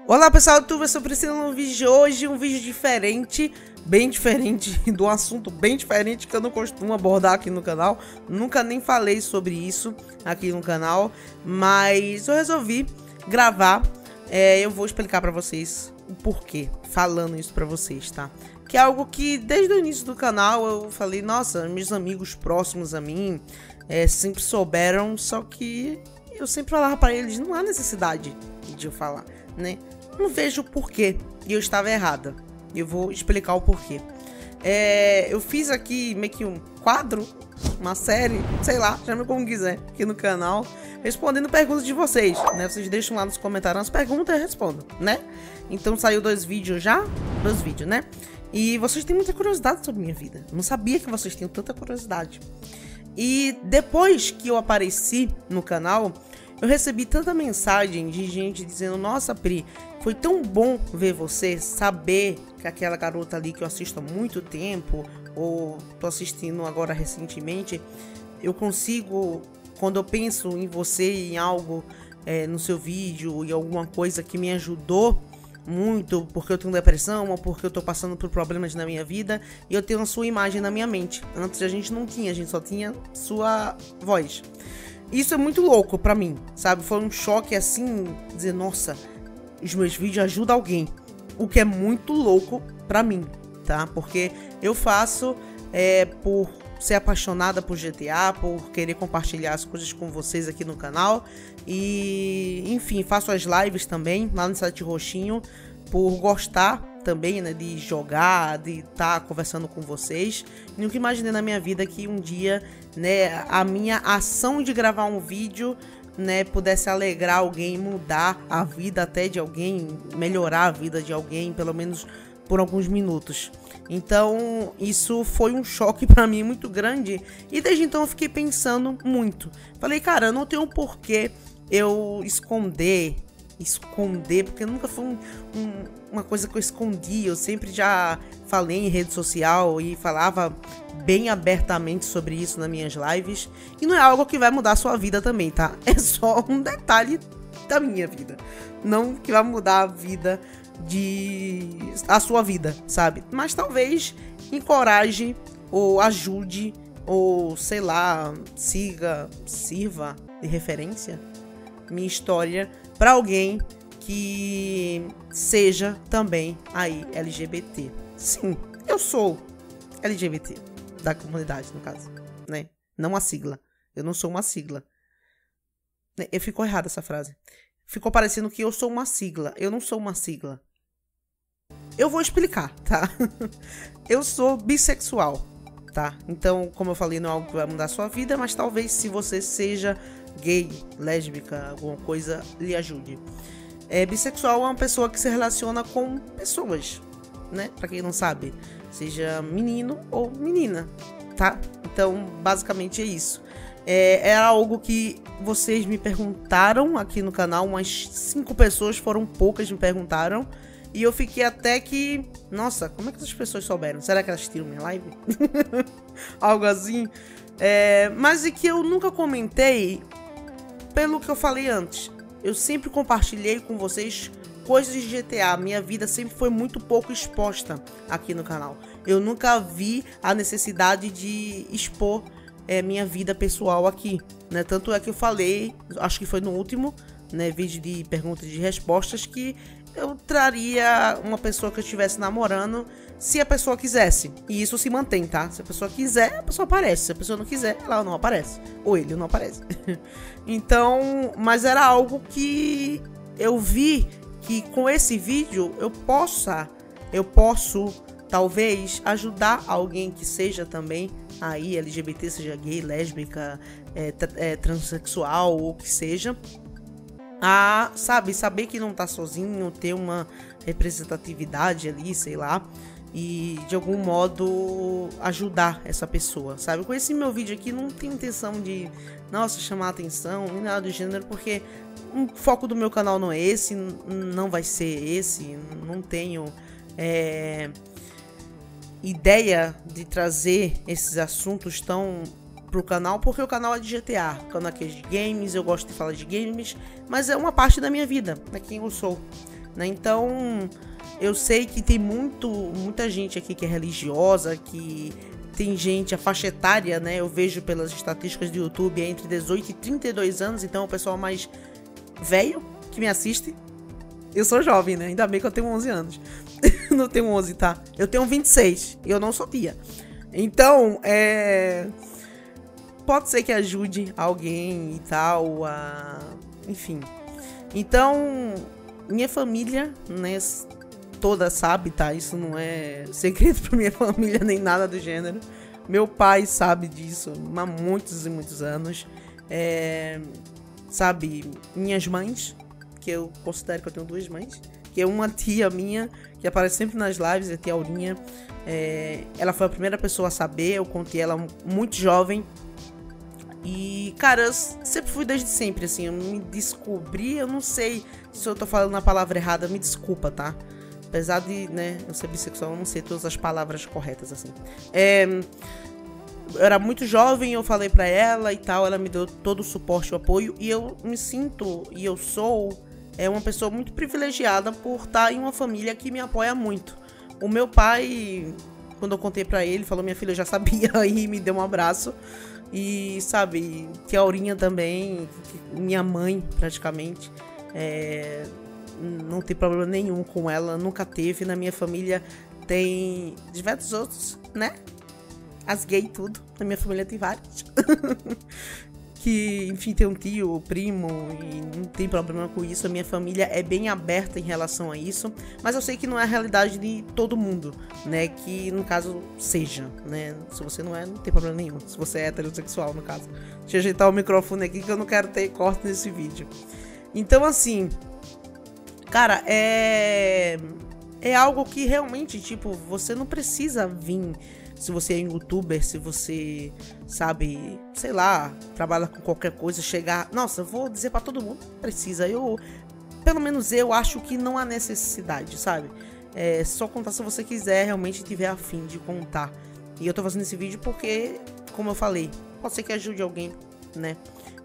Olá pessoal do YouTube, eu sou Priscila no vídeo de hoje, um vídeo diferente, bem diferente, de um assunto bem diferente que eu não costumo abordar aqui no canal. Nunca nem falei sobre isso aqui no canal, mas eu resolvi gravar. Eu vou explicar pra vocês o porquê, falando isso pra vocês, tá? Que é algo que desde o início do canal eu falei, nossa, meus amigos próximos a mim sempre souberam, só que eu sempre falava pra eles, não há necessidade de eu falar, né? Não vejo o porquê, e eu estava errada. Eu vou explicar o porquê. Eu fiz aqui meio que um quadro, uma série, sei lá, chame como quiser, aqui no canal, respondendo perguntas de vocês, né? Vocês deixam lá nos comentários as perguntas e eu respondo, né? Então saiu 2 vídeos já, 2 vídeos, né? E vocês têm muita curiosidade sobre minha vida. Eu não sabia que vocês tinham tanta curiosidade. E depois que eu apareci no canal, eu recebi tanta mensagem de gente dizendo, nossa Pri, foi tão bom ver você, saber que aquela garota ali que eu assisto há muito tempo, ou tô assistindo agora recentemente, eu consigo, quando eu penso em você, em algo no seu vídeo, em alguma coisa que me ajudou muito, porque eu tenho depressão, ou porque eu tô passando por problemas na minha vida, e eu tenho a sua imagem na minha mente. Antes a gente não tinha, a gente só tinha sua voz. Isso é muito louco pra mim, sabe? Foi um choque assim, dizer, nossa, os meus vídeos ajudam alguém. O que é muito louco pra mim, tá? Porque eu faço por ser apaixonada por GTA, por querer compartilhar as coisas com vocês aqui no canal. E, enfim, faço as lives também, lá no site roxinho, por gostar também, né, de jogar, de estar conversando com vocês. Nunca imaginei na minha vida que um dia, né, a minha ação de gravar um vídeo, né, pudesse alegrar alguém, mudar a vida até de alguém, melhorar a vida de alguém, pelo menos por alguns minutos. Então, isso foi um choque pra mim muito grande. E desde então eu fiquei pensando muito. Falei, cara, eu não tenho porquê eu esconder, porque nunca foi uma coisa que eu escondi. Eu sempre já falei em rede social e falava bem abertamente sobre isso nas minhas lives. E não é algo que vai mudar a sua vida também, tá? É só um detalhe da minha vida. Não que vai mudar a vida a sua vida, sabe? Mas talvez encoraje ou ajude ou sei lá, sirva de referência minha história para alguém que seja também aí LGBT. Sim, eu sou LGBT da comunidade, no caso, né? Não a sigla. Eu não sou uma sigla. Ficou errada essa frase. Ficou parecendo que eu sou uma sigla. Eu não sou uma sigla. Eu vou explicar, tá? Eu sou bissexual, tá? Então, como eu falei, não é algo que vai mudar a sua vida, mas talvez se você seja gay, lésbica, alguma coisa, lhe ajude. Bissexual é uma pessoa que se relaciona com pessoas, né? Pra quem não sabe, seja menino ou menina, tá? Então, basicamente é isso. Era algo que vocês me perguntaram aqui no canal, umas 5 pessoas, foram poucas, me perguntaram. E eu fiquei até que, nossa, como é que essas pessoas souberam? Será que elas tiram minha live? Algo assim. Mas é que eu nunca comentei pelo que eu falei antes. Eu sempre compartilhei com vocês coisas de GTA. Minha vida sempre foi muito pouco exposta aqui no canal. Eu nunca vi a necessidade de expor minha vida pessoal aqui, né? Tanto é que eu falei, acho que foi no último, né, vídeo de perguntas e respostas, que eu traria uma pessoa que eu estivesse namorando se a pessoa quisesse. E isso se mantém, tá? Se a pessoa quiser, a pessoa aparece. Se a pessoa não quiser, ela não aparece. Ou ele não aparece. Então, mas era algo que eu vi que com esse vídeo eu posso talvez ajudar alguém que seja também aí LGBT, seja gay, lésbica, transexual ou o que seja, a, saber que não tá sozinho, ter uma representatividade ali, sei lá, e de algum modo ajudar essa pessoa, sabe? Com esse meu vídeo aqui não tem intenção de, nossa, chamar atenção, nem nada do gênero, porque o foco do meu canal não é esse, não vai ser esse, não tenho ideia de trazer esses assuntos tão pro canal, porque o canal é de GTA, o canal aqui é de games, eu gosto de falar de games, mas é uma parte da minha vida, é quem eu sou. né? Então, eu sei que tem muita gente aqui que é religiosa, que tem gente, a faixa etária, né? Eu vejo pelas estatísticas do YouTube, é entre 18 e 32 anos, então é o pessoal mais velho que me assiste. Eu sou jovem, né? Ainda bem que eu tenho 11 anos. Não tenho 11, tá? Eu tenho 26 e eu não sou tia. Então, pode ser que ajude alguém e tal, enfim. Então, minha família, né, toda sabe, tá? Isso não é segredo pra minha família, nem nada do gênero. Meu pai sabe disso há muitos e muitos anos. Sabe, minhas mães, que eu considero que eu tenho duas mães, que é uma tia minha, que aparece sempre nas lives, a tia Aurinha. Ela foi a primeira pessoa a saber, eu contei ela muito jovem. E, cara, eu sempre fui desde sempre, assim, eu me descobri, eu não sei se eu tô falando a palavra errada, me desculpa, tá? Apesar de, né, eu ser bissexual, eu não sei todas as palavras corretas, assim. Eu era muito jovem, eu falei pra ela e tal, ela me deu todo o suporte e o apoio, e eu me sinto, e eu sou, uma pessoa muito privilegiada por estar em uma família que me apoia muito. O meu pai, quando eu contei pra ele, falou, minha filha já sabia, e me deu um abraço. E, sabe, tia Aurinha também, minha mãe, praticamente, não tem problema nenhum com ela, nunca teve. Na minha família tem diversos outros, né? As gays, tudo. Na minha família tem vários. Que, enfim, tem um tio, primo, e não tem problema com isso. A minha família é bem aberta em relação a isso, mas eu sei que não é a realidade de todo mundo, né? Que, no caso, seja, né? Se você não é, não tem problema nenhum. Se você é heterossexual, no caso. Deixa eu ajeitar o microfone aqui que eu não quero ter corte nesse vídeo. Então, assim, cara, é algo que realmente, tipo, você não precisa vir. Se você é youtuber, se você, sabe, sei lá, trabalha com qualquer coisa, chegar... Nossa, eu vou dizer pra todo mundo, precisa. Pelo menos eu acho que não há necessidade, sabe? Só contar se você quiser, realmente tiver a fim de contar. E eu tô fazendo esse vídeo porque, como eu falei, pode ser que ajude alguém, né?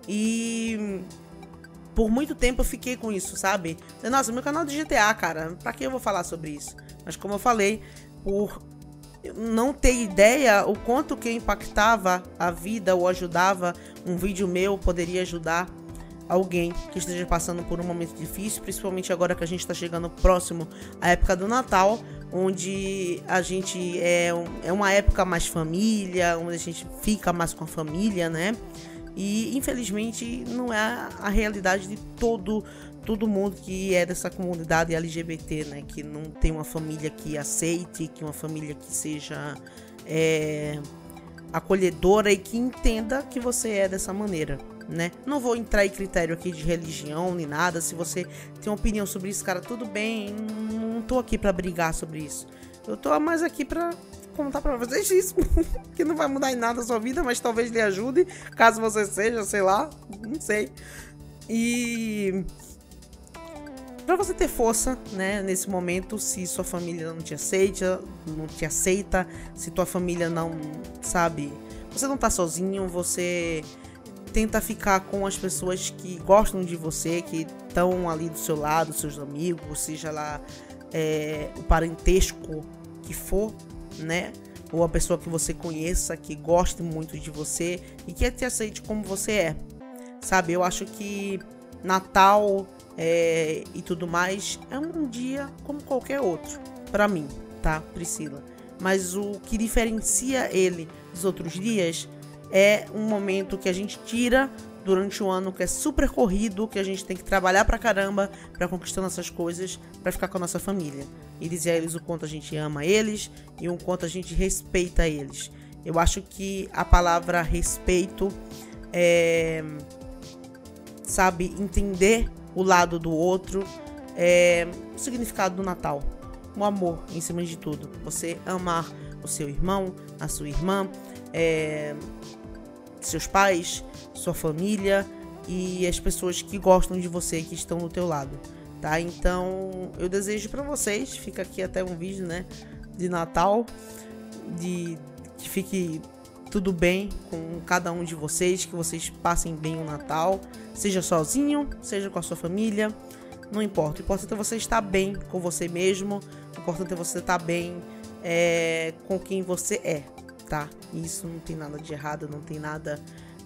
E por muito tempo eu fiquei com isso, sabe? Nossa, meu canal de GTA, cara, pra que eu vou falar sobre isso? Mas como eu falei, por não ter ideia o quanto que impactava a vida ou ajudava, um vídeo meu poderia ajudar alguém que esteja passando por um momento difícil, principalmente agora que a gente está chegando próximo à época do Natal, onde a gente é uma época mais família, onde a gente fica mais com a família, né? E infelizmente não é a realidade de todo mundo que é dessa comunidade LGBT, né? Que não tem uma família que aceite, que uma família que seja acolhedora e que entenda que você é dessa maneira, né? Não vou entrar em critério aqui de religião nem nada. Se você tem uma opinião sobre isso, cara, tudo bem. Não tô aqui pra brigar sobre isso. Eu tô mais aqui pra contar pra vocês isso, que não vai mudar em nada a sua vida, mas talvez lhe ajude, caso você seja, sei lá, não sei. E pra você ter força, né, nesse momento, se sua família não te aceita, se tua família não, sabe, você não tá sozinho, você tenta ficar com as pessoas que gostam de você, que estão ali do seu lado, seus amigos, seja lá o parentesco que for, né, ou a pessoa que você conheça, que goste muito de você e que te aceite como você é, sabe? Eu acho que Natal e tudo mais é um dia como qualquer outro, pra mim, tá, Priscila? Mas o que diferencia ele dos outros dias é um momento que a gente tira durante o ano, que é super corrido, que a gente tem que trabalhar pra caramba pra conquistar nossas coisas, pra ficar com a nossa família. E dizer a eles o quanto a gente ama eles e o quanto a gente respeita eles. Eu acho que a palavra respeito sabe, entender o lado do outro, o significado do Natal. O amor em cima de tudo. Você amar o seu irmão, a sua irmã, seus pais, sua família e as pessoas que gostam de você, que estão do teu lado, tá? Então, eu desejo pra vocês, fica aqui até um vídeo, né, de Natal, que fique tudo bem com cada um de vocês, que vocês passem bem o Natal, seja sozinho, seja com a sua família, não importa. O importante é você estar bem com você mesmo. O importante é você estar bem com quem você é, tá? Isso não tem nada de errado, não tem nada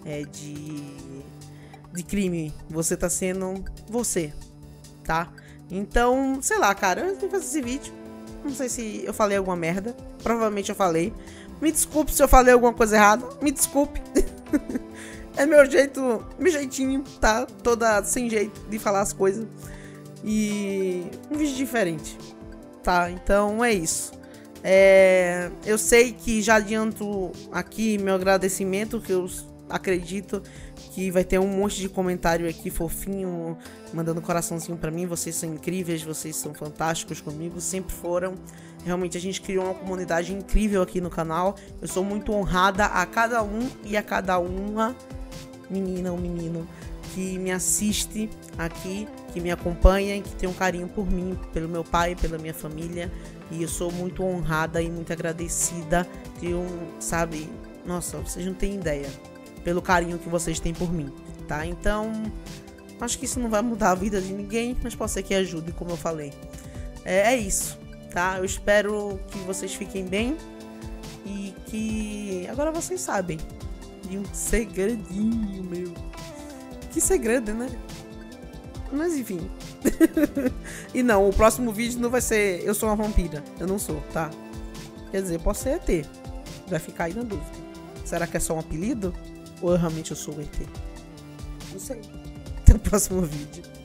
de crime. Você tá sendo você, tá? Então, sei lá, cara, eu vim fazer esse vídeo. Não sei se eu falei alguma merda. Provavelmente eu falei. Me desculpe se eu falei alguma coisa errada. Me desculpe. É meu jeitinho, tá? Toda sem jeito de falar as coisas. E um vídeo diferente, tá? Então é isso. Eu sei que já adianto aqui meu agradecimento, que eu acredito que vai ter um monte de comentário aqui fofinho, mandando coraçãozinho pra mim. Vocês são incríveis, vocês são fantásticos comigo, sempre foram. Realmente a gente criou uma comunidade incrível aqui no canal. Eu sou muito honrada a cada um e a cada uma, menina ou menino, que me assiste aqui, que me acompanha e que tem um carinho por mim, pelo meu pai, pela minha família. E eu sou muito honrada e muito agradecida. Sabe, nossa, vocês não têm ideia pelo carinho que vocês têm por mim, tá? Então, acho que isso não vai mudar a vida de ninguém, mas pode ser que ajude, como eu falei. É isso, tá? Eu espero que vocês fiquem bem e que agora vocês sabem de um segredinho meu. Que segredo, né? Mas enfim. E não, o próximo vídeo não vai ser eu sou uma vampira. Eu não sou, tá? Quer dizer, posso ser ET. Vai ficar aí na dúvida. Será que é só um apelido? Ou realmente eu sou o ET? Não sei. Até o próximo vídeo.